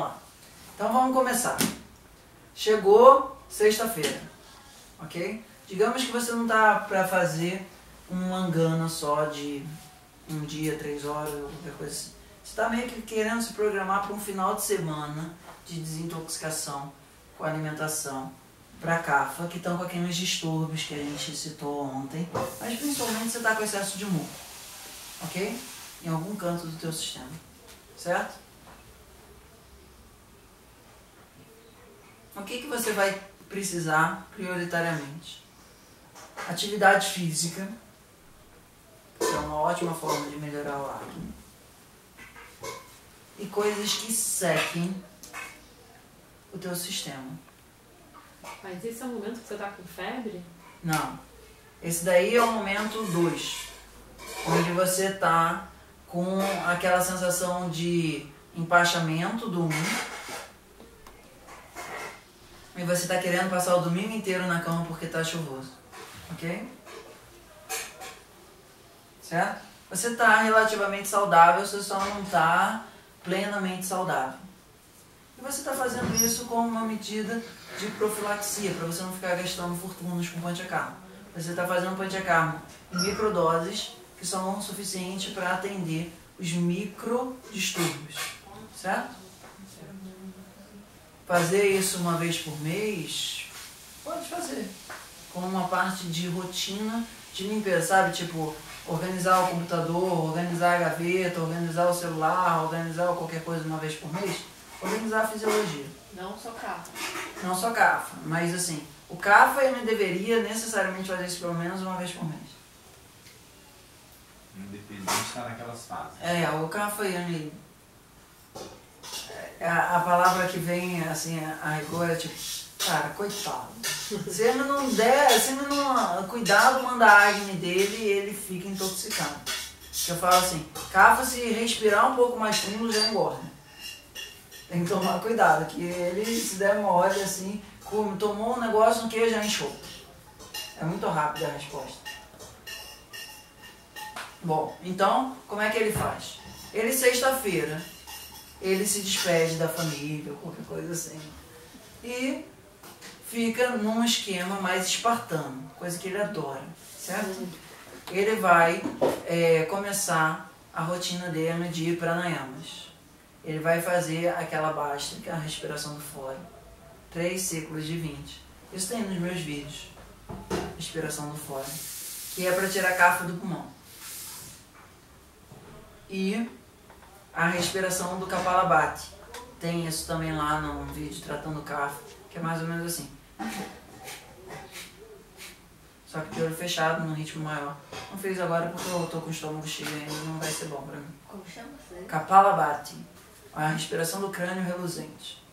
lá. Então vamos começar. Chegou sexta-feira, ok? Digamos que você não tá para fazer um mangana só de um dia, 3 horas, ou qualquer coisa assim. Você está meio que querendo se programar para um final de semana de desintoxicação com alimentação para CAFA, que estão com aqueles distúrbios que a gente citou ontem, mas principalmente você está com excesso de muco, ok? Em algum canto do teu sistema, certo? O que você vai precisar prioritariamente? Atividade física, que é uma ótima forma de melhorar o acne, e coisas que sequem o teu sistema. Mas esse é o momento que você tá com febre? Não. Esse daí é o momento 2, onde você tá com aquela sensação de empachamento do 1 e você tá querendo passar o domingo inteiro na cama porque tá chuvoso, ok? Certo? Você tá relativamente saudável, você só não tá plenamente saudável. E você está fazendo isso como uma medida de profilaxia, para você não ficar gastando fortunas com panchakarma. Você está fazendo panchakarma em microdoses que são o suficiente para atender os microdistúrbios, certo? Fazer isso uma vez por mês, pode fazer, como uma parte de rotina de limpeza, sabe? Tipo, organizar o computador, organizar a gaveta, organizar o celular, organizar qualquer coisa uma vez por mês. Organizar a fisiologia. Não só CAFA. Não só CAFA, mas assim, o CAFA ele deveria necessariamente fazer isso pelo menos uma vez por mês. Independente está naquelas fases. O CAFA ele... A palavra que vem assim, a rigor é tipo, cara, coitado. Se ele não cuidar do manda acne dele, ele fica intoxicado. Eu falo assim, CAFA se respirar um pouco mais fundo já engorda. Tem que tomar cuidado, que ele se der mole assim, tomou um negócio no que já inchou. É muito rápida a resposta. Bom, então, como é que ele faz? Ele sexta-feira, ele se despede da família, qualquer coisa assim. E fica num esquema mais espartano, coisa que ele adora, certo? Ele vai começar a rotina dele de pranayamas. Ele vai fazer aquela básica, a respiração do fora. 3 ciclos de 20. Isso tem nos meus vídeos. Respiração do fora. Que é para tirar a CAFA do pulmão. E a respiração do Kapalabhati. Tem isso também lá no vídeo tratando CAFA, que é mais ou menos assim. Só que de olho fechado, num ritmo maior. Não fiz agora porque eu tô com o estômago cheio e ainda não vai ser bom pra mim. Como chama você? Kapalabhati. A respiração do crânio reluzente.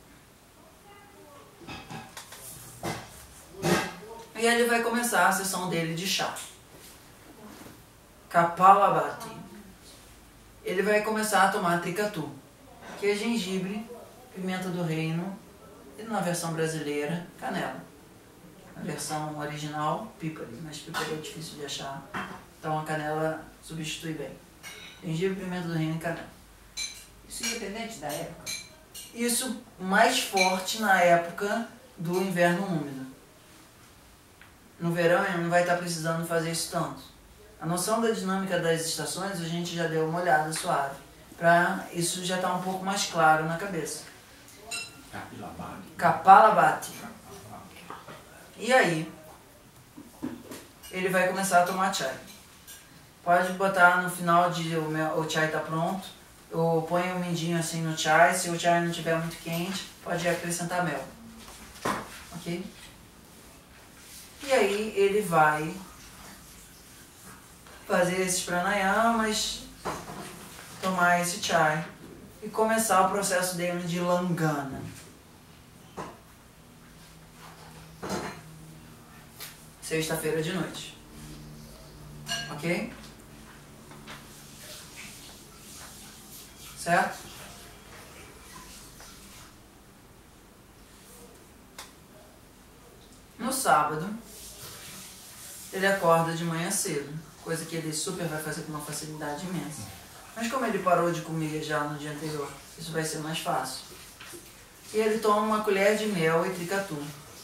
E ele vai começar a sessão dele de chá. Kapalabhati. Ele vai começar a tomar tricatu, que é gengibre, pimenta do reino e na versão brasileira, canela. Na versão original, píparo, mas píparo é difícil de achar, então a canela substitui bem. Gengibre, pimenta do reino e canela. Isso independente da época? Isso mais forte na época do inverno úmido. No verão ele não vai estar precisando fazer isso tanto. A noção da dinâmica das estações a gente já deu uma olhada suave. Para isso já está um pouco mais claro na cabeça. Kapalabhati. E aí, ele vai começar a tomar chai. Pode botar no final de o chai está pronto. Eu ponho o mindinho assim no chai. Se o chai não estiver muito quente, pode acrescentar mel. Ok? E aí ele vai fazer esses pranayamas, tomar esse chai e começar o processo dele de langana. Sexta-feira de noite. Ok? Certo? No sábado, ele acorda de manhã cedo, coisa que ele super vai fazer com uma facilidade imensa. Mas como ele parou de comer já no dia anterior, isso vai ser mais fácil. E ele toma uma colher de mel e tricatu.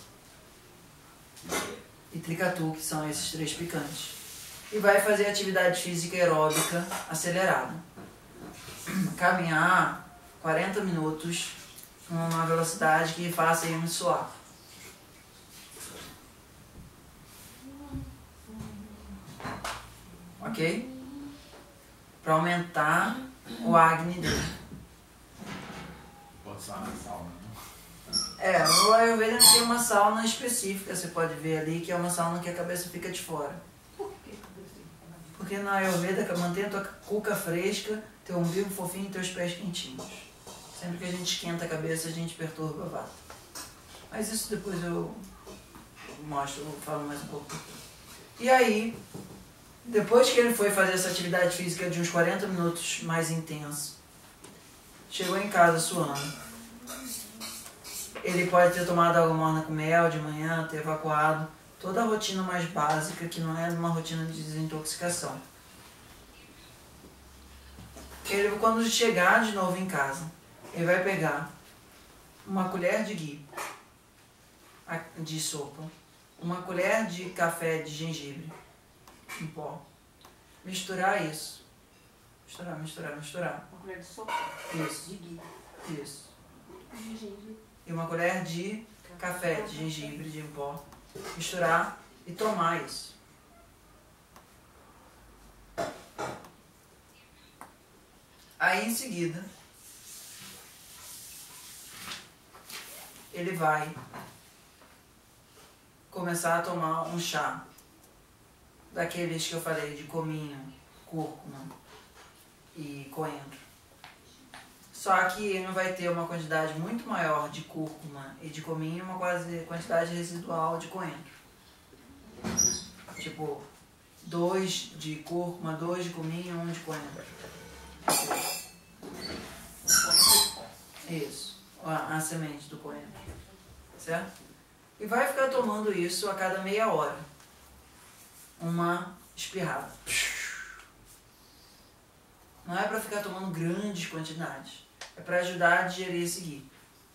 E tricatu, que são esses 3 picantes. E vai fazer atividade física aeróbica acelerada. Caminhar 40 minutos numa velocidade que faça ele suar. Ok? Para aumentar o acne dele. Pode suar na sauna. O Ayurveda tem uma sauna específica, você pode ver ali, que é uma sauna que a cabeça fica de fora. Por quê? Porque na Ayurveda mantém a tua cuca fresca, teu umbigo fofinho e teus pés quentinhos. Sempre que a gente esquenta a cabeça, a gente perturba a vata. Mas isso depois eu mostro, eu falo mais um pouco. E aí, depois que ele foi fazer essa atividade física de uns 40 minutos mais intenso, chegou em casa suando. Ele pode ter tomado água morna com mel de manhã, ter evacuado. Toda a rotina mais básica, que não é uma rotina de desintoxicação. Ele, quando chegar de novo em casa, ele vai pegar uma colher de ghee, de sopa, uma colher de café de gengibre em pó. Misturar isso. Misturar. Uma colher de sopa? Isso. De ghee. Isso. Gengibre. E uma colher de café de gengibre de pó. Misturar e tomar isso. Aí em seguida, ele vai começar a tomar um chá daqueles que eu falei de cominho, cúrcuma e coentro. Só que ele vai ter uma quantidade muito maior de cúrcuma e de cominho e uma quantidade residual de coentro. Tipo, 2 de cúrcuma, 2 de cominho, 1 de coentro. Isso, a semente do coentro. Certo? E vai ficar tomando isso a cada meia hora. Uma espirrada. Não é para ficar tomando grandes quantidades. É para ajudar a digerir esse ghee.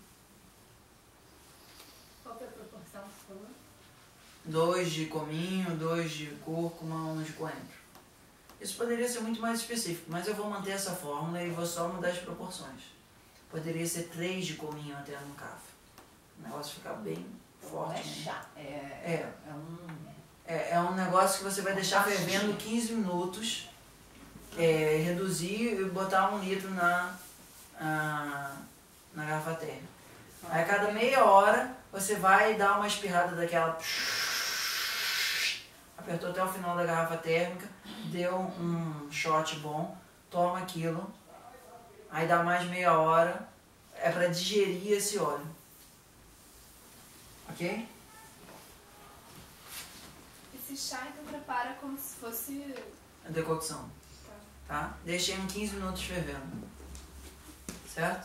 Qual que é a proporção que você falou? 2 de cominho, 2 de cúrcuma, 1 de coentro. Isso poderia ser muito mais específico, mas eu vou manter essa fórmula e vou só mudar as proporções. Poderia ser 3 de cominho até no café. O negócio fica bem forte. Não é né? chá. É um negócio que você vai deixar fervendo 15 minutos, reduzir e botar 1 litro na garrafa térmica. Aí a cada meia hora você vai dar uma espirrada daquela. Apertou até o final da garrafa térmica, deu um shot bom, toma aquilo, aí dá mais meia hora, é para digerir esse óleo. Ok? Esse chá então prepara como se fosse... A decocção. Tá? Deixei em 15 minutos fervendo. Certo?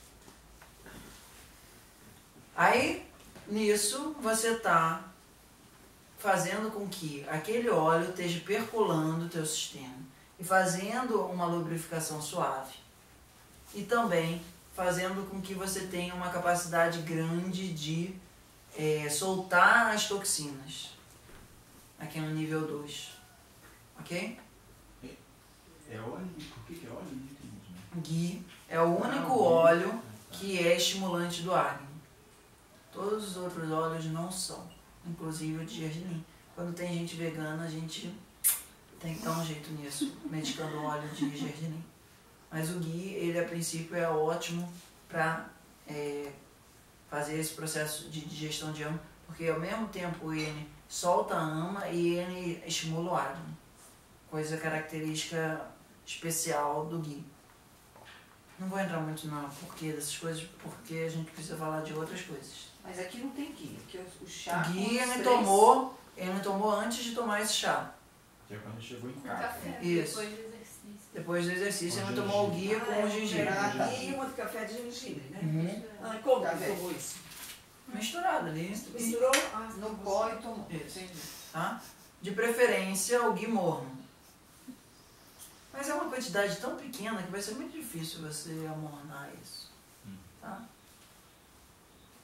Aí, nisso, você tá fazendo com que aquele óleo esteja percolando o teu sistema e fazendo uma lubrificação suave. E também fazendo com que você tenha uma capacidade grande de soltar as toxinas. Aqui no nível 2. Ok? É óleo? Por que é óleo? Não entendi, né? Ghee é o único óleo que é estimulante do acne. Todos os outros óleos não são, inclusive o de gergelim. Quando tem gente vegana, a gente tem que dar um jeito nisso, medicando o óleo de gergelim. Mas o ghee, ele a princípio é ótimo para fazer esse processo de digestão de ama, porque ao mesmo tempo ele solta a ama e ele estimula o acne. Coisa característica especial do ghee. Não vou entrar muito no porquê dessas coisas, porque a gente precisa falar de outras coisas. Mas aqui não tem ghee, aqui o chá... O ghee ele ele tomou antes de tomar esse chá. Que é quando ele chegou em Com casa. café, Isso. depois do exercício. Depois do exercício, Com ele tomou o gengibre. ghee com o gengibre. Era aqui e uma de café de gengibre, né? Uhum. Ah, e como que tomou isso? Misturado ali. Misturou? Ah, no pó e tomou. Isso. Entendi. Tá? De preferência, o ghee morno. Mas é uma quantidade tão pequena que vai ser muito difícil você amornar isso. Tá?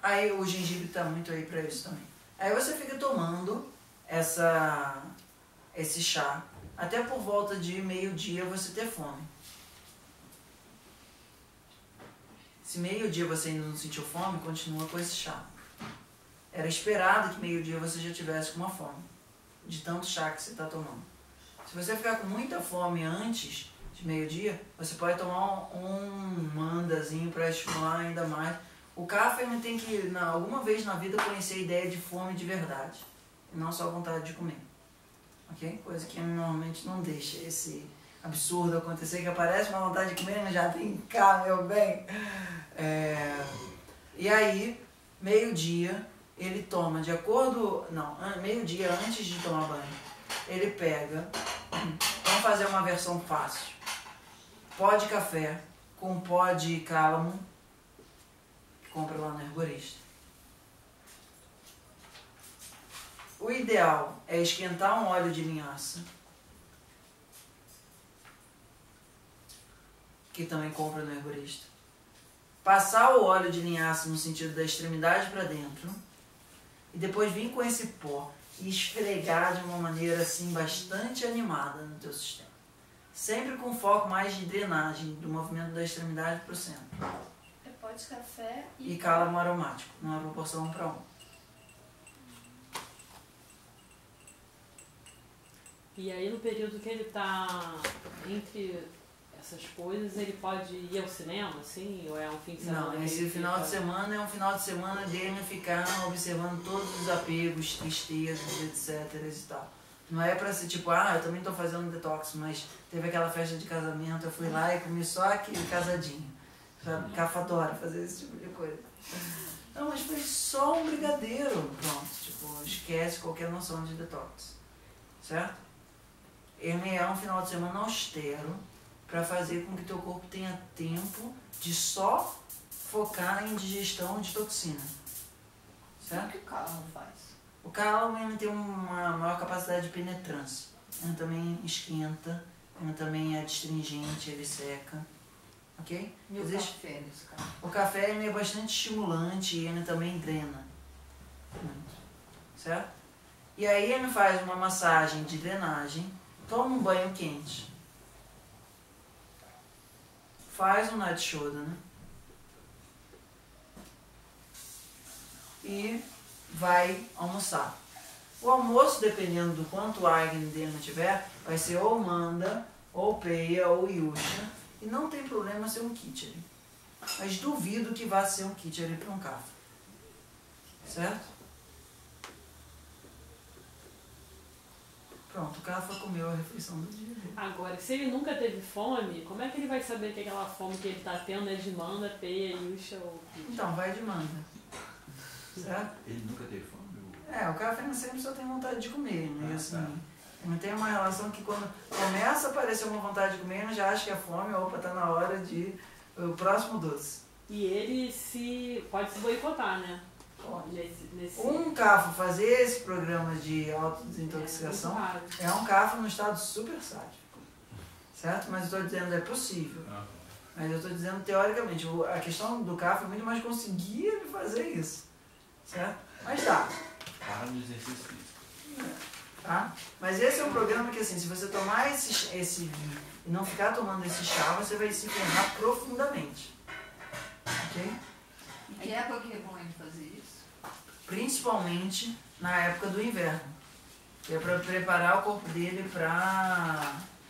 Aí o gengibre tá muito aí pra isso também. Aí você fica tomando esse chá até por volta de meio-dia você ter fome. Se meio-dia você ainda não sentiu fome, continua com esse chá. Era esperado que meio-dia você já tivesse com uma fome, de tanto chá que você está tomando. Se você ficar com muita fome antes de meio-dia, você pode tomar um mandazinho para estimular ainda mais. O café tem que, alguma vez na vida, conhecer a ideia de fome de verdade, e não só a vontade de comer. Ok? Coisa que normalmente não deixa esse absurdo acontecer, que aparece uma vontade de comer, mas já vem cá, meu bem. E aí, meio-dia, ele toma de acordo... Não, meio-dia antes de tomar banho, ele pega... Vamos fazer uma versão fácil. Pó de café com pó de cálamo, que compra lá no herborista. O ideal é esquentar um óleo de linhaça, que também compra no herborista. Passar o óleo de linhaça no sentido da extremidade para dentro e depois vir com esse pó e esfregar de uma maneira assim bastante animada no teu sistema. Sempre com foco mais de drenagem do movimento da extremidade para o centro. É pó de café E cálamo aromático, numa proporção 1 para 1. E aí no período que ele tá entre essas coisas, ele pode ir ao cinema, assim? Ou é um fim de semana? Não, esse final de semana é um final de semana dele ficar observando todos os apegos, tristezas, etc. e tal. Não é pra ser tipo, eu também tô fazendo detox, mas teve aquela festa de casamento, eu fui lá e comi só aquele casadinho. Sabe? Cafadora, fazer esse tipo de coisa. Não, mas foi só um brigadeiro. Pronto, tipo, esquece qualquer noção de detox. Certo? Ele é um final de semana austero, para fazer com que teu corpo tenha tempo de só focar em digestão de toxina. Certo? O que o cálamo faz? O cálamo ele tem uma maior capacidade de penetrância. Ele também esquenta, ele também é astringente, ele seca. Ok? E o café nesse caso? O café ele é bastante estimulante e ele também drena. Certo? E aí ele faz uma massagem de drenagem, toma um banho quente. Faz um Nadi Shodhana e vai almoçar. O almoço, dependendo do quanto Agni dele tiver, vai ser ou Manda, ou Peia, ou Yusha. E não tem problema ser um Kichari. Mas duvido que vá ser um Kichari para um Kapha. Certo? Pronto, o Kapha comeu a refeição do dia. Agora, se ele nunca teve fome, como é que ele vai saber que aquela fome que ele está tendo é de Manda, Peia, Yusha ou Kichari? Então, vai de Manda. Certo? Ele nunca teve fome? O Kapha sempre só tem vontade de comer, né? Assim, não tem uma relação que quando começa a aparecer uma vontade de comer, ele já acha que é fome, opa, tá na hora de o próximo doce. E ele pode se boicotar, né? Nesse... Um Kapha fazer esse programa de autodesintoxicação é um Kapha no estado super sádico. Certo? Mas eu estou dizendo, é possível. Mas eu estou dizendo, teoricamente, a questão do Kapha é muito mais conseguir ele fazer isso. Certo? Mas dá. Para no exercício físico. Tá? Mas esse é um programa que, assim, se você tomar esse vinho e não ficar tomando esse chá, você vai se ferrar profundamente. Ok? E que época que recomendo fazer isso? Principalmente na época do inverno. Que é para preparar o corpo dele para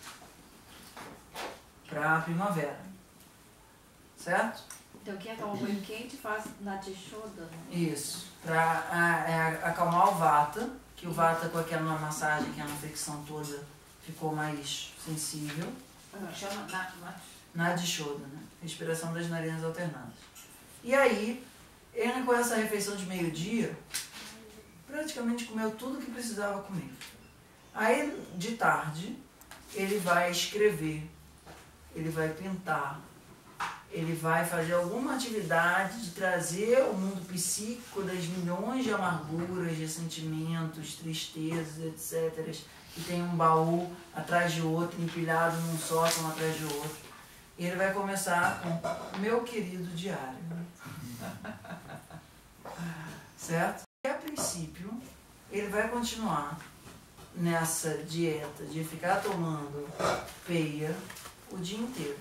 a primavera. Certo? Então quem toma banho quente faz Nadi Shodhana. Isso. Para acalmar o Vata, que o Vata com aquela massagem, aquela fricção toda, ficou mais sensível. Chama Nadi Shodhana, respiração das narinas alternadas. E aí, ele com essa refeição de meio-dia, praticamente comeu tudo que precisava comer. Aí, de tarde, ele vai escrever, ele vai pintar, ele vai fazer alguma atividade de trazer o mundo psíquico das milhões de amarguras, de sentimentos, tristezas, etc., que tem um baú atrás de outro, empilhado num sótão atrás de outro. E ele vai começar com o meu querido diário. certo? E a princípio, ele vai continuar nessa dieta de ficar tomando peia o dia inteiro.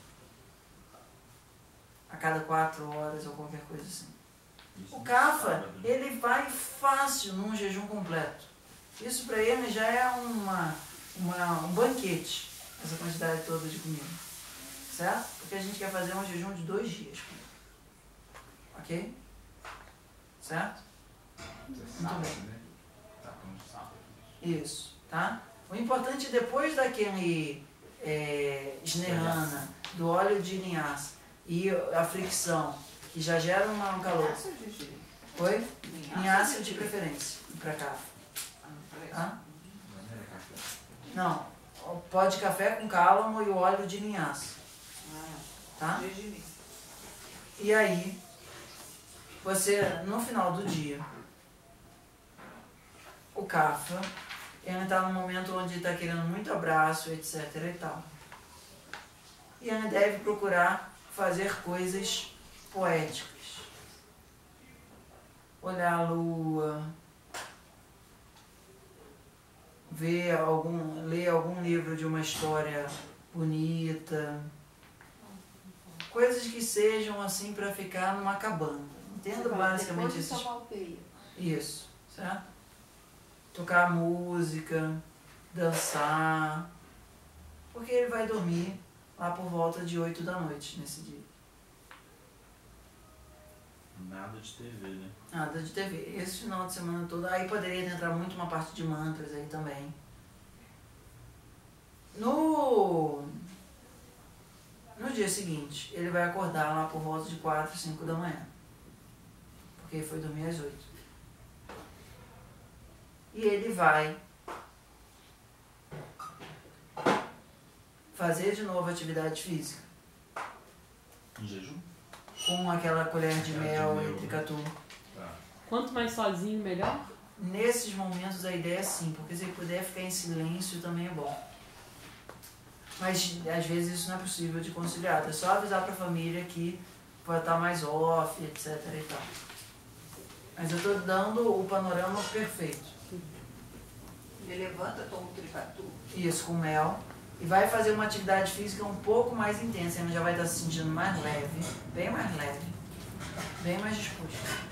A cada 4 horas ou qualquer coisa assim. O Kapha, ele vai fácil num jejum completo. Isso para ele já é um banquete, essa quantidade toda de comida. Certo? Porque a gente quer fazer um jejum de 2 dias. Ok? Certo? Muito bem. Né? Tá com sábado. Isso, tá? O importante é depois daquele Sneana, do óleo de linhaça e a fricção, que já gera um calor. Linhaça ou gengibre? Oi? Linhaça ou de gengibre? preferência, pra cá. Ah, não parece. Tá? Não era café. Não, o pó de café com cálamo e o óleo de linhaça, Ah, tá? gengibre. E aí, você, no final do dia, o Kapha, ele está num momento onde está querendo muito abraço, etc e tal. E ele deve procurar fazer coisas poéticas. Olhar a lua, ler algum livro de uma história bonita, coisas que sejam assim para ficar numa cabana. Entendo basicamente Depois de esses. tomar o peio. Isso, certo? Tocar música, dançar, porque ele vai dormir lá por volta de 8 da noite nesse dia. Nada de TV, né? Nada de TV. Esse final de semana todo, aí poderia entrar muito uma parte de mantras aí também. No dia seguinte, ele vai acordar lá por volta de 4, 5 da manhã. Porque ele foi dormir às 8. E ele vai fazer de novo atividade física. Em jejum? Com aquela colher de mel entre catu. Tá. Quanto mais sozinho, melhor? Nesses momentos a ideia é sim, porque se ele puder ficar em silêncio também é bom. Mas às vezes isso não é possível de conciliar. É só avisar para a família que vai estar mais off, etc e tal. Mas eu estou dando o panorama perfeito. Ele levanta, toma o tricatu. Isso, com mel. E vai fazer uma atividade física um pouco mais intensa. Ele já vai estar se sentindo mais leve, bem mais disposto.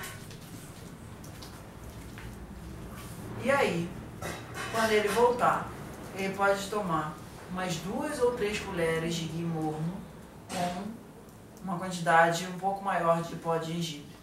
E aí, quando ele voltar, ele pode tomar umas 2 ou 3 colheres de ghee morno com uma quantidade um pouco maior de pó de gengibre.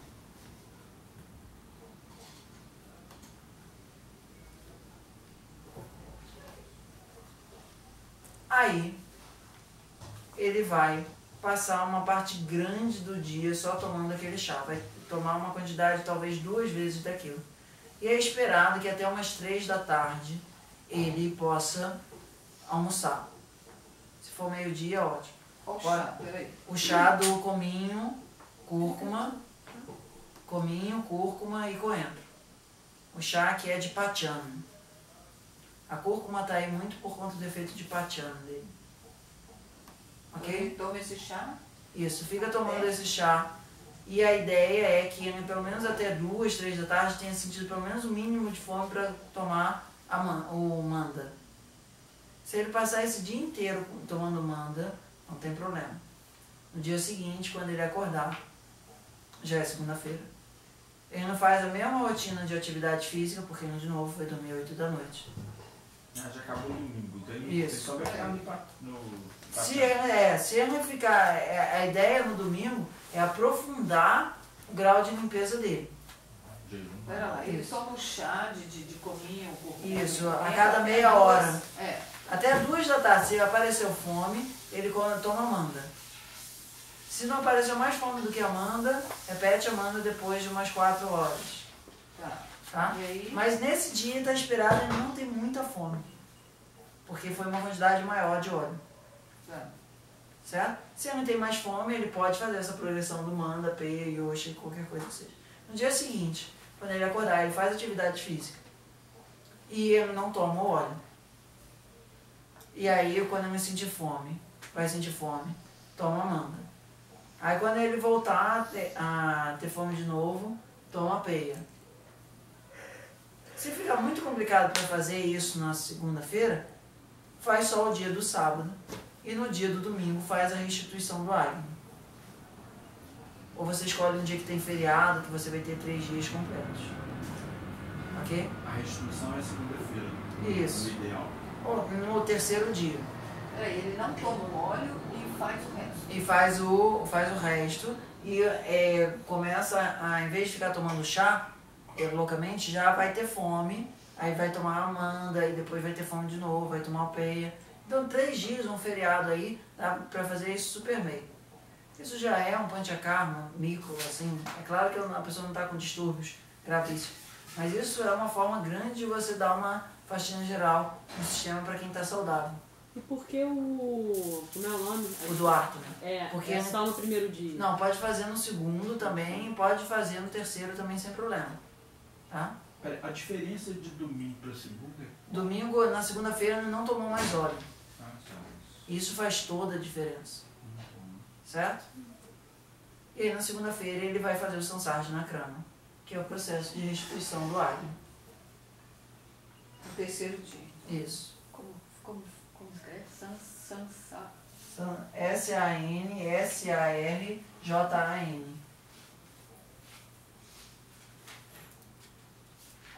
Aí, ele vai passar uma parte grande do dia só tomando aquele chá. Vai tomar uma quantidade, talvez 2 vezes daquilo. E é esperado que até umas 3 da tarde ele possa almoçar. Se for meio-dia, ótimo. Qual o chá? Peraí. O chá do cominho, cúrcuma e coentro. O chá que é de pachan. A cúrcuma está aí muito por conta do efeito de pachan dele. Ok? Ele toma esse chá. Isso, fica tomando esse chá. E a ideia é que ele, pelo menos até 2, 3 da tarde, tenha sentido pelo menos o mínimo de fome para tomar o manda. Se ele passar esse dia inteiro tomando manda, não tem problema. No dia seguinte, quando ele acordar, já é segunda-feira. Ele não faz a mesma rotina de atividade física, porque ele de novo vai dormir 8 da noite. Ah, já acabou o domingo. Então ele Isso. só vai ficar no Se ele não ficar... A ideia no domingo é aprofundar o grau de limpeza dele. jejum. Pera lá, ele Isso. toma um chá de cominho, cúrcuma. Isso, a coentro, cada até meia 2. hora. É. Até 2 da tarde, se apareceu fome, ele toma manda. Se não apareceu mais fome do que a manda, repete a manda depois de umas 4 horas. Tá. Tá? E aí? Mas nesse dia está esperado ele não ter muita fome. Porque foi uma quantidade maior de óleo. Tá. Certo? Se ele não tem mais fome, ele pode fazer essa progressão do manda, peia, yoshi, qualquer coisa que seja. No dia seguinte, quando ele acordar, ele faz atividade física. E ele não toma o óleo. E aí, quando ele sentir fome, vai sentir fome, toma manda. Aí quando ele voltar a ter fome de novo, toma peia. Se ficar muito complicado para fazer isso na segunda-feira, faz só o dia do sábado e no dia do domingo faz a restituição do Agni. Ou você escolhe um dia que tem feriado, que você vai ter 3 dias completos. Ok? A restituição é segunda-feira. Isso. No ideal. Ou no terceiro dia. Peraí, ele não toma o óleo e faz o resto. E faz o resto e começa a, em vez de ficar tomando chá loucamente, já vai ter fome, aí vai tomar amanda, e depois vai ter fome de novo, vai tomar peia. Então 3 dias, um feriado aí, dá pra fazer isso super bem. Isso já é um panchakarma, micro, assim. É claro que a pessoa não está com distúrbios gravíssimos, mas isso é uma forma grande de você dar uma faxina geral no sistema para quem está saudável. E por que como é o nome? O Duarte, né? Porque é só no primeiro dia. Não, pode fazer no segundo também, pode fazer no terceiro também sem problema. Tá? Pera, a diferença de domingo para segunda é... Domingo, na segunda-feira, não tomou mais óleo. Ah, só isso. Isso faz toda a diferença. Certo? E aí na segunda-feira ele vai fazer o Sansarja na crama, que é o processo de restituição do Agni. No terceiro dia. Isso. Como escreve? Sansa. S-A-N-S-A-R-J-A-N.